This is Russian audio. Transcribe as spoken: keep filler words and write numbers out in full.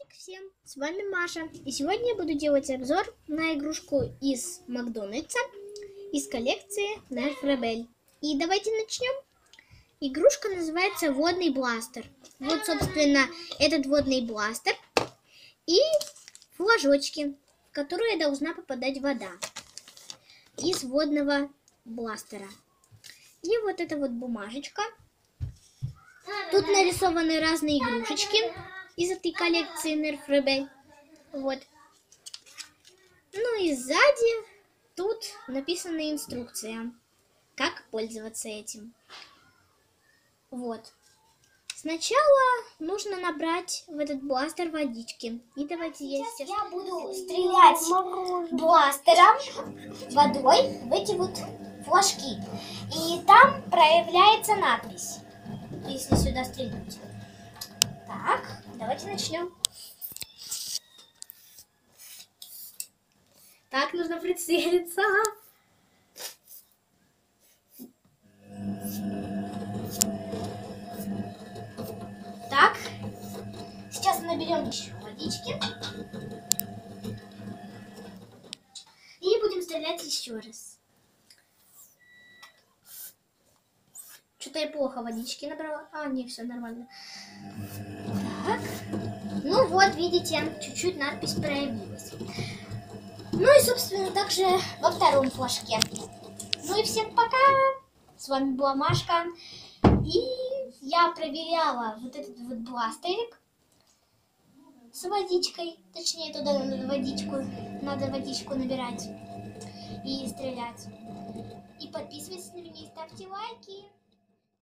Привет всем, с вами Маша, и сегодня я буду делать обзор на игрушку из Макдональдса, из коллекции Nerf Rebel. И давайте начнем. Игрушка называется Водный бластер. Вот, собственно, этот водный бластер и флажочки, в которые должна попадать вода из водного бластера. И вот эта вот бумажечка. Тут нарисованы разные игрушечки из этой коллекции Nerf Rebel. Вот. Ну и сзади тут написана инструкция, как пользоваться этим. Вот. Сначала нужно набрать в этот бластер водички. И давайте я сейчас... Я буду стрелять бластером водой в эти вот флажки. И там проявляется надпись, если сюда стрельнуть. Так, давайте начнем. Так, нужно прицелиться. Так, сейчас наберем еще водички. И будем стрелять еще раз. Что-то я плохо водички набрала. А, не, все нормально. Так. Ну вот, видите, чуть-чуть надпись проявилась. Ну и, собственно, также во втором флажке. Ну и всем пока! С вами была Машка. И я проверяла вот этот вот бластерик с водичкой. Точнее, туда надо водичку, надо водичку набирать и стрелять. И подписывайтесь на меня и ставьте лайки.